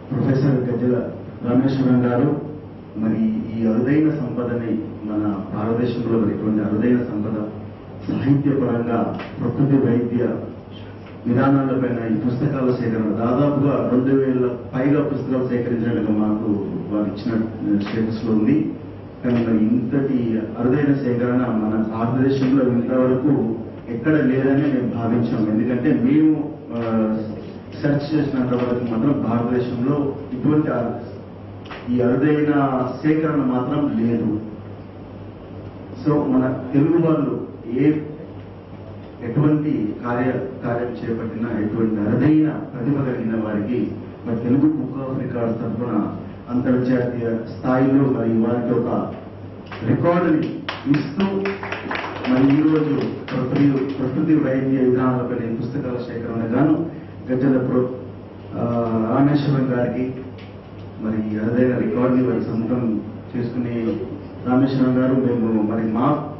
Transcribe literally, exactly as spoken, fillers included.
Professor గజ్జల రామేశ్వరం గారు మరి ఈ అరుదైన సంపదని మన భారతదేశంలో ఇటువంటి అరుదైన సంపద సాహిత్యపరంగా ప్రకృతి వైద్య విధానాలపైన ఈ పుస్తకాల సేకరణ దాదాపుగా రెండు వేల పైగా పుస్తకాలు సేకరించినట్టుగా మాకు వారు ఇచ్చిన స్టేటస్ లో ఉంది. కానీ మరి ఇంతటి అరుదైన సేకరణ మన భారతదేశంలో ఇంతవరకు ఎక్కడ లేదని మేము భావించాం. ఎందుకంటే మేము సెర్చ్ చేసినంత వరకు మాత్రం భారతదేశంలో ఇటువంటి ఈ అరుదైన సేకరణ మాత్రం లేదు. సో మన తెలుగు వాళ్ళు ఏ ఎటువంటి కార్య కార్యం చేపట్టినా ఎటువంటి అరుదైన ప్రతిభ కలిగిన వారికి మరి తెలుగు బుక్ ఆఫ్ రికార్డ్స్ తరఫున అంతర్జాతీయ స్థాయిలో మరి వారికి ఒక రికార్డుని ఇస్తూ మరి ఈరోజు ప్రకృతి ప్రకృతి వైద్య విధానాలపై పుస్తకాల సేకరణ గాను గజ్జల రామేశ్వరం గారికి మరి అరుదైన రికార్డుని వారి సొంతం చేసుకునే రామేశ్వరం గారు మేము మరి మా